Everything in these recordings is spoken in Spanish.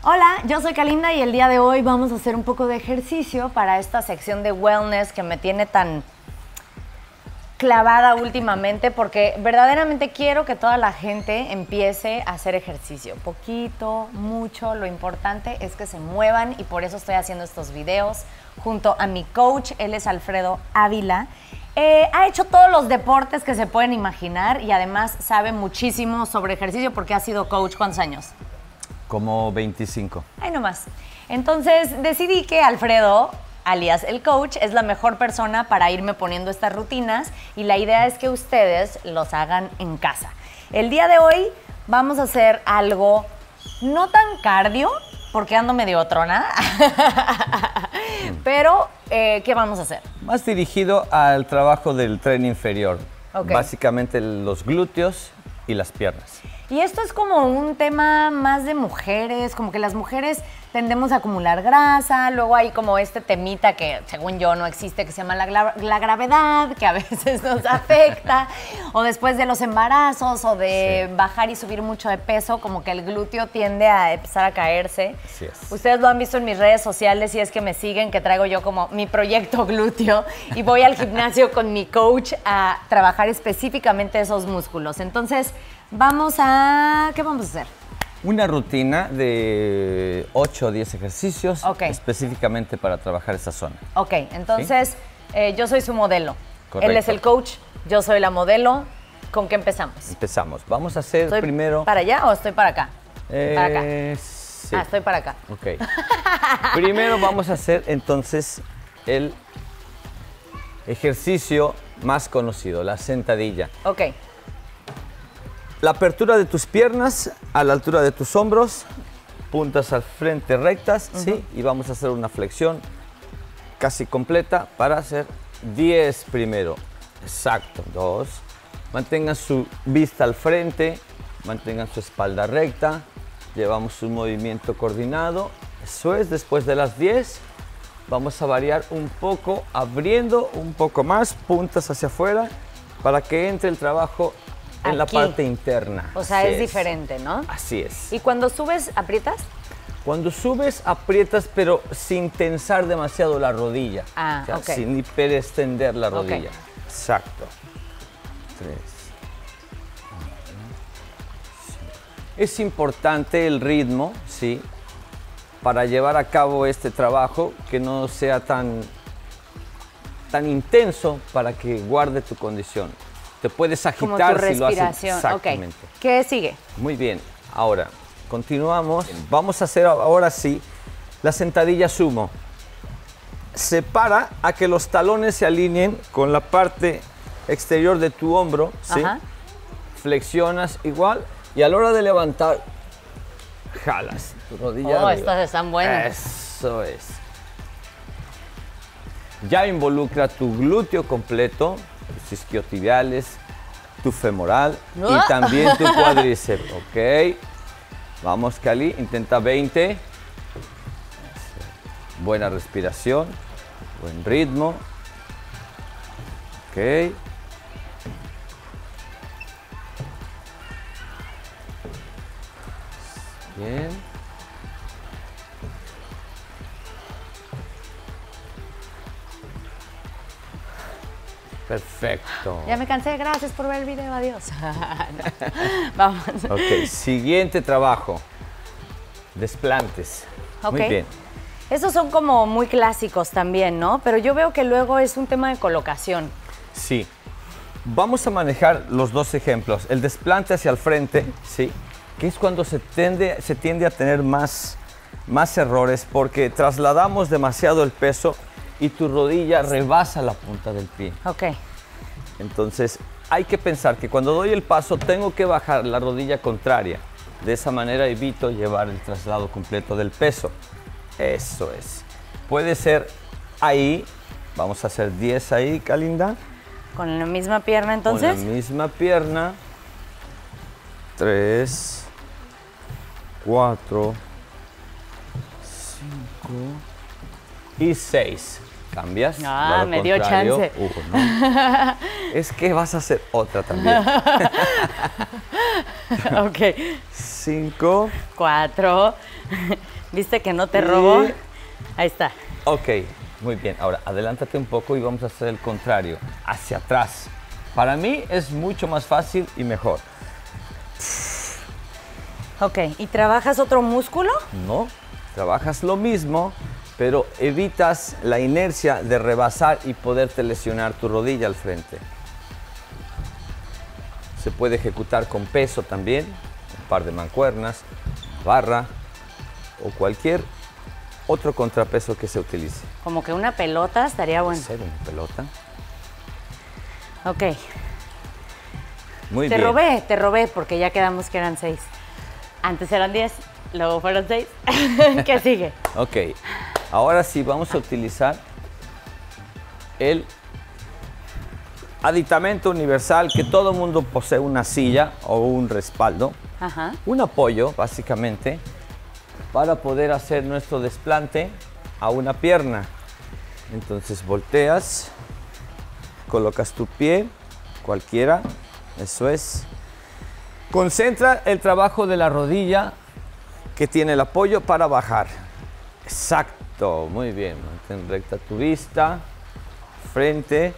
Hola, yo soy Kalinda y el día de hoy vamos a hacer un poco de ejercicio para esta sección de wellness que me tiene tan clavada últimamente porque verdaderamente quiero que toda la gente empiece a hacer ejercicio. Poquito, mucho, lo importante es que se muevan y por eso estoy haciendo estos videos junto a mi coach, él es Alfredo Ávila. Ha hecho todos los deportes que se pueden imaginar y además sabe muchísimo sobre ejercicio porque ha sido coach. ¿Cuántos años? Como 25. Ahí nomás. Entonces decidí que Alfredo, alias el coach, es la mejor persona para irme poniendo estas rutinas y la idea es que ustedes los hagan en casa. El día de hoy vamos a hacer algo no tan cardio, porque ando medio trona, pero ¿qué vamos a hacer? Más dirigido al trabajo del tren inferior. Okay. Básicamente los glúteos y las piernas. Y esto es como un tema más de mujeres, como que las mujeres tendemos a acumular grasa, luego hay como este temita que según yo no existe, que se llama la gravedad, que a veces nos afecta, o después de los embarazos o de bajar y subir mucho de peso, como que el glúteo tiende a empezar a caerse. Así es. Ustedes lo han visto en mis redes sociales, si es que me siguen, que traigo yo como mi proyecto glúteo y voy al gimnasio con mi coach a trabajar específicamente esos músculos. Entonces, ¿qué vamos a hacer? Una rutina de 8 o 10 ejercicios específicamente para trabajar esa zona. Ok, entonces yo soy su modelo. Correcto. Él es el coach, yo soy la modelo. ¿Con qué empezamos? Empezamos. Vamos a hacer ¿Estoy primero... para allá o estoy para acá? Para acá. Sí. Estoy para acá. Ok. Primero vamos a hacer entonces el ejercicio más conocido, la sentadilla. Ok. La apertura de tus piernas a la altura de tus hombros, puntas al frente rectas, ¿sí? Y vamos a hacer una flexión casi completa para hacer 10 primero. Exacto, 2. Mantengan su vista al frente, mantengan su espalda recta, llevamos un movimiento coordinado. Eso es, después de las 10 vamos a variar un poco, abriendo un poco más, puntas hacia afuera, para que entre el trabajo en la parte interna. O sea, es diferente, ¿no? Así es. ¿Y cuando subes, aprietas? Cuando subes, aprietas, pero sin tensar demasiado la rodilla. Ah, o sea, sin hiperextender la rodilla. Exacto. 3. Es importante el ritmo, ¿sí? Para llevar a cabo este trabajo, que no sea tan intenso para que guarde tu condición. Te puedes agitar si lo haces exactamente. Okay. ¿Qué sigue? Muy bien. Ahora, continuamos. Vamos a hacer ahora sí la sentadilla sumo. Separa a que los talones se alineen con la parte exterior de tu hombro, ¿sí? Flexionas igual y a la hora de levantar, jalas tu rodilla arriba. Estas están buenas. Eso es. Ya involucra tu glúteo completo, tus isquiotibiales, tu femoral y también tu cuádriceps, ¿ok? Vamos, Cali, intenta 20. Buena respiración, buen ritmo, ¿ok? Bien. Perfecto. Ya me cansé, gracias por ver el video, adiós. No. Vamos. Ok, siguiente trabajo. Desplantes. Muy bien. Esos son como muy clásicos también, ¿no? Pero yo veo que luego es un tema de colocación. Sí. Vamos a manejar los dos ejemplos. El desplante hacia el frente, ¿sí? Que es cuando se tiende a tener más errores porque trasladamos demasiado el peso y tu rodilla rebasa la punta del pie. Ok. Entonces, hay que pensar que cuando doy el paso tengo que bajar la rodilla contraria. De esa manera evito llevar el traslado completo del peso. Eso es. Puede ser ahí. Vamos a hacer 10 ahí, Kalinda. ¿Con la misma pierna entonces? Con la misma pierna. 3, 4, 5 y 6. ¿Cambias? Ah, me dio chance. ¿No? Es que vas a hacer otra también. Ok. 5. 4. ¿Viste que no te robó? Ahí está. Ok, muy bien. Ahora, adelántate un poco y vamos a hacer el contrario, hacia atrás. Para mí es mucho más fácil y mejor. Ok, ¿y trabajas otro músculo? No, trabajas lo mismo, pero evitas la inercia de rebasar y poderte lesionar tu rodilla al frente. Se puede ejecutar con peso también, un par de mancuernas, barra o cualquier otro contrapeso que se utilice. Como que una pelota estaría bueno. ¿Puede ser una pelota? Ok. Muy bien. Te robé porque ya quedamos que eran 6. Antes eran 10, luego fueron 6. ¿Qué sigue? Ok, ahora sí vamos a utilizar el aditamento universal que todo mundo posee, una silla o un respaldo, Ajá. un apoyo básicamente para poder hacer nuestro desplante a una pierna. Entonces volteas, colocas tu pie, cualquiera, eso es. Concentra el trabajo de la rodilla que tiene el apoyo para bajar. Exacto, muy bien. Mantén recta tu vista, frente.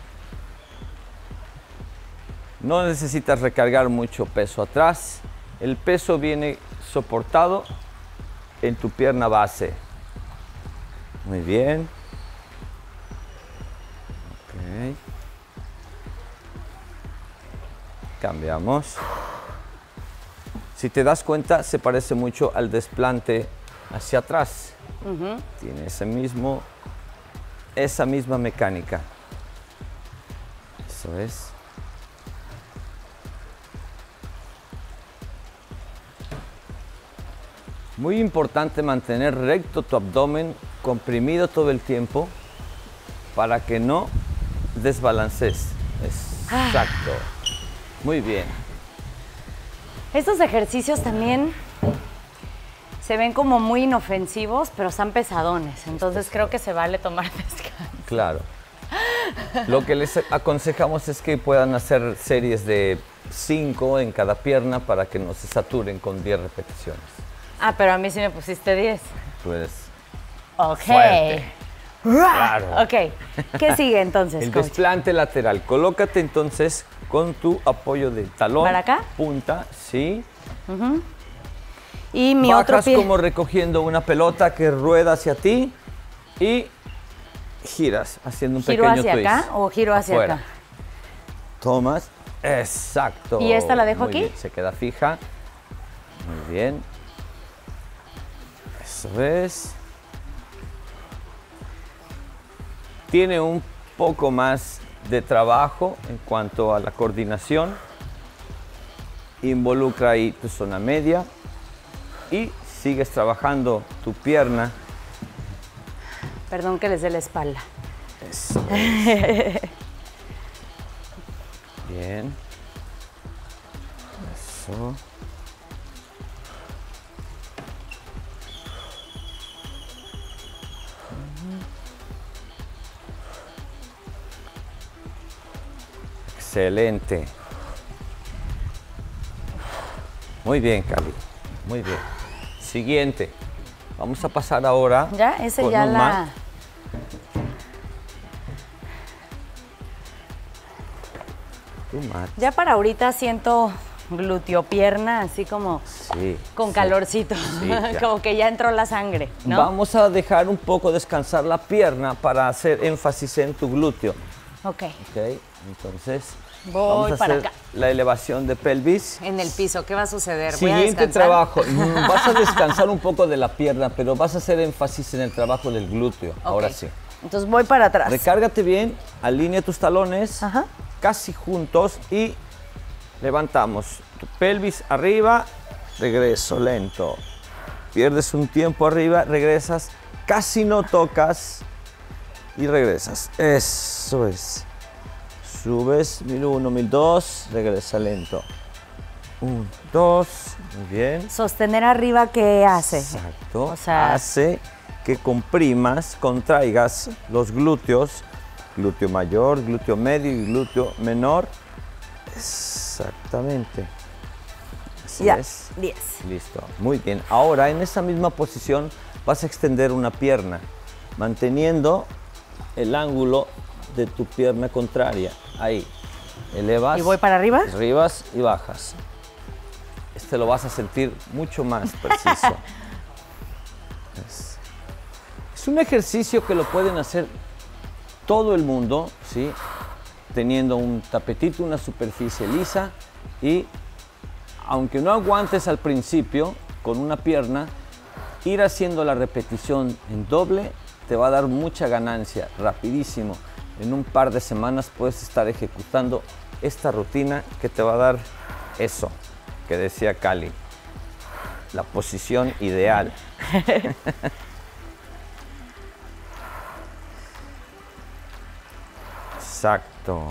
No necesitas recargar mucho peso atrás. El peso viene soportado en tu pierna base. Muy bien. Ok. Cambiamos. Si te das cuenta, se parece mucho al desplante hacia atrás. Tiene esa misma mecánica. Eso es. Muy importante mantener recto tu abdomen, comprimido todo el tiempo, para que no desbalances. Exacto. Muy bien. Estos ejercicios también se ven como muy inofensivos, pero están pesadones. Entonces creo que se vale tomar descanso. Claro. Lo que les aconsejamos es que puedan hacer series de 5 en cada pierna para que no se saturen con 10 repeticiones. Ah, pero a mí sí me pusiste 10. Tú eres Ok. fuerte. Claro. Ok. ¿Qué sigue entonces, El coach? desplante lateral. Colócate entonces con tu apoyo de talón. ¿Para acá? Punta, sí. Y mi otro Bajas pie. como recogiendo una pelota que rueda hacia ti y giras haciendo un ¿Giro pequeño hacia twist. acá o giro hacia Afuera. acá? Tomas. Exacto. ¿Y esta la dejo Muy aquí? bien, se queda fija. Muy bien. Eso es. Tiene un poco más de trabajo en cuanto a la coordinación. Involucra ahí tu zona media y sigues trabajando tu pierna. Perdón que les dé la espalda. Eso es. Bien. Eso. Excelente. Muy bien, Cali. Muy bien. Siguiente. Vamos a pasar ahora. Ya, ese con ya un la... mat. Tu mat. Ya para ahorita siento glúteo pierna, así como Sí. con sí. calorcito. Sí, ya. Como que ya entró la sangre, ¿no? Vamos a dejar un poco descansar la pierna para hacer énfasis en tu glúteo. Ok. ¿Ok? Entonces, Voy vamos a para hacer acá. la elevación de pelvis. En el piso, ¿qué va a suceder? ¿Voy a Siguiente descansar? trabajo. Vas a descansar un poco de la pierna, pero vas a hacer énfasis en el trabajo del glúteo. Ok. Ahora sí. Entonces voy para atrás. Recárgate bien, alinea tus talones Ajá. casi juntos y levantamos tu pelvis arriba, regreso lento. Pierdes un tiempo arriba, regresas, casi no tocas y regresas. Eso es. Subes, 1001, 1002, regresa lento. 1, 2, muy bien. Sostener arriba, ¿qué hace? Exacto. O sea- hace que comprimas, contraigas los glúteos, glúteo mayor, glúteo medio y glúteo menor. Exactamente. ¿Así Ya, es? 10. Listo, muy bien. Ahora en esa misma posición vas a extender una pierna, manteniendo el ángulo de tu pierna contraria. Ahí, elevas. ¿Y voy para arriba? Arribas y bajas. Este lo vas a sentir mucho más preciso. Es un ejercicio que lo pueden hacer todo el mundo, ¿sí? Teniendo un tapetito, una superficie lisa y aunque no aguantes al principio con una pierna, ir haciendo la repetición en doble te va a dar mucha ganancia, rapidísimo. En un par de semanas puedes estar ejecutando esta rutina que te va a dar eso que decía Cali, la posición ideal. Exacto.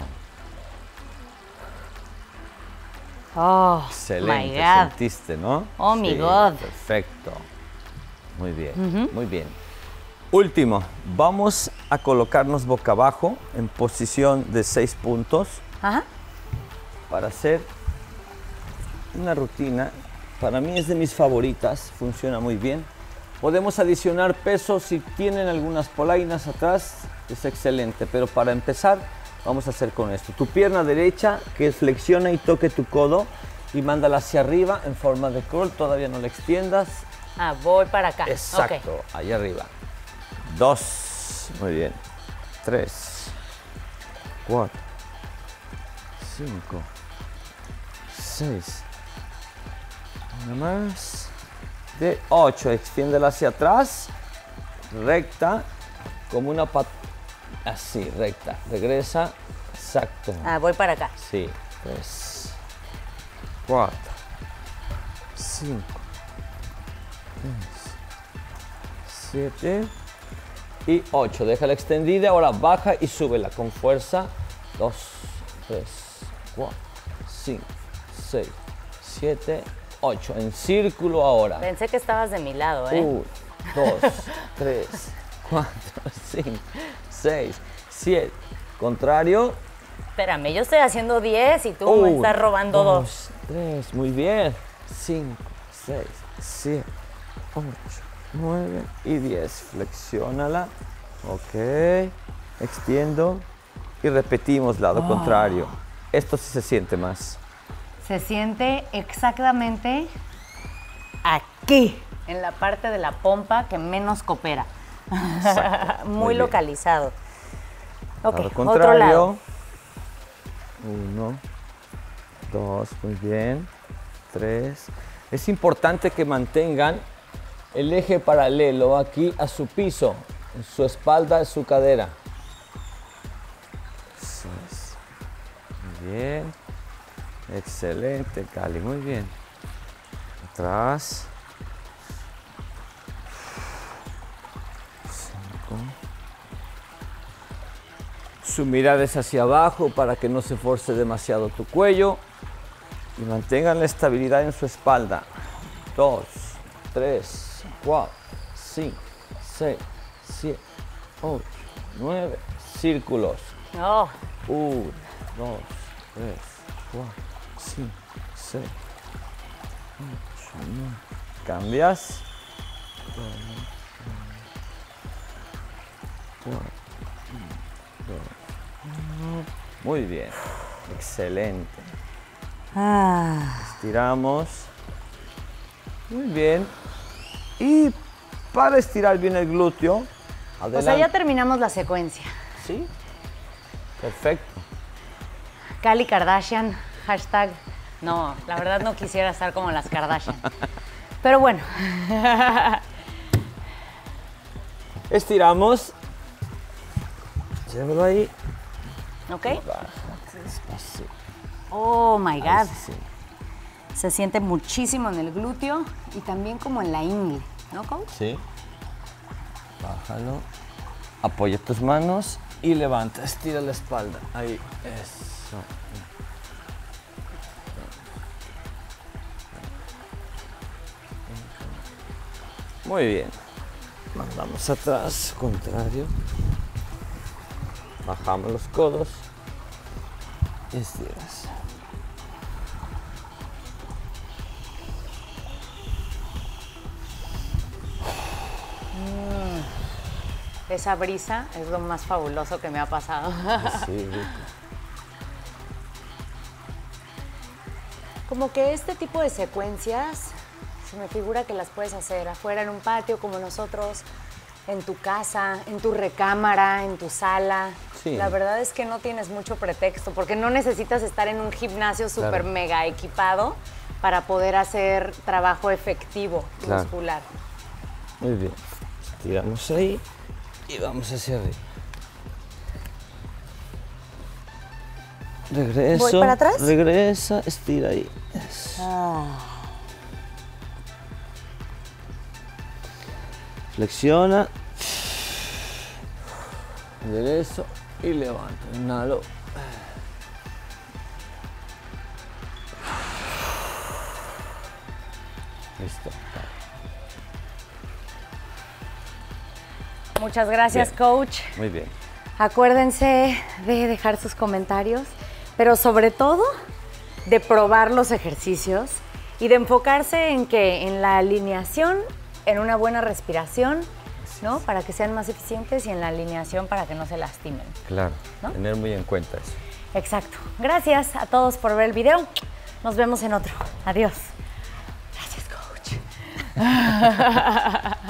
Oh, Excelente, my God. sentiste, ¿no? Oh, my God. Perfecto. Muy bien, muy bien. Último, vamos a colocarnos boca abajo en posición de 6 puntos Ajá. para hacer una rutina. Para mí es de mis favoritas, funciona muy bien. Podemos adicionar peso si tienen algunas polainas atrás, es excelente, pero para empezar vamos a hacer con esto. Tu pierna derecha que flexiona y toque tu codo y mándala hacia arriba en forma de crawl, todavía no la extiendas. Ah, voy para acá. Exacto, Ok. ahí arriba. 2, muy bien. 3, 4, 5, 6. Una más. De 8, extiéndela hacia atrás, recta, como una pata. Así, recta. Regresa, exacto. Ah, voy para acá. Sí, 3, 4, 5, 6, 7 y 8. Déjala extendida, ahora baja y súbela con fuerza. 2, 3, 4, 5, 6, 7, 8. En círculo ahora. Pensé que estabas de mi lado, ¿eh? 1, 2, 3, 4, 5, 6, 7. Contrario. Espérame, yo estoy haciendo 10 y tú me estás robando 2. 3, muy bien. 5, 6, 7, 8, 9 y 10. Flexiónala. Ok. Extiendo. Y repetimos lado contrario. Esto sí se siente más. Se siente exactamente aquí, en la parte de la pompa que menos coopera. Exacto. Muy bien. localizado. Ok, Lado otro contrario. lado. 1, 2, muy bien. 3. Es importante que mantengan el eje paralelo aquí a su piso, en su espalda, en su cadera. 6. Muy bien. Excelente, Cali, muy bien. Atrás. 5. Su mirada es hacia abajo para que no se force demasiado tu cuello y mantengan la estabilidad en su espalda. 2, 3, 4, 5, 6, 7, 8, 9. Círculos. Oh, 1, 2, 3, 4, 5, 6, 8, 9. Cambias. 4, 2, 1. Muy bien. Excelente. Estiramos. Muy bien. Y para estirar bien el glúteo, adelante. o sea, ya terminamos la secuencia. Sí. Perfecto. Cali Kardashian, hashtag. No, la verdad no quisiera estar como las Kardashian. Pero bueno. Estiramos. Llévalo ahí. ¿Ok? Bájate despacio. Oh my God. Ahí sí. Se siente muchísimo en el glúteo y también como en la ingle, ¿no, coach? Sí. Bájalo. Apoya tus manos y levanta. Estira la espalda. Ahí. Eso. Muy bien. Mandamos atrás, contrario. Bajamos los codos. Estiras. esa brisa es lo más fabuloso que me ha pasado. Sí, rico. Como que este tipo de secuencias, se me figura que las puedes hacer afuera en un patio como nosotros, en tu casa, en tu recámara, en tu sala. Sí. La verdad es que no tienes mucho pretexto, porque no necesitas estar en un gimnasio súper Claro. mega equipado para poder hacer trabajo efectivo Claro. muscular. Muy bien. Estiramos ahí y vamos hacia arriba. Regreso. ¿Voy para atrás? Regresa, estira ahí. Eso. Flexiona. Enderezo y levanto. Inhalo. Listo. Muchas gracias, Bien. coach. Muy bien. Acuérdense de dejar sus comentarios, pero sobre todo de probar los ejercicios y de enfocarse en que en la alineación, en una buena respiración, ¿no? Para que sean más eficientes y en la alineación para que no se lastimen. Claro. ¿No? Tener muy en cuenta eso. Exacto. Gracias a todos por ver el video. Nos vemos en otro. Adiós. Gracias, coach.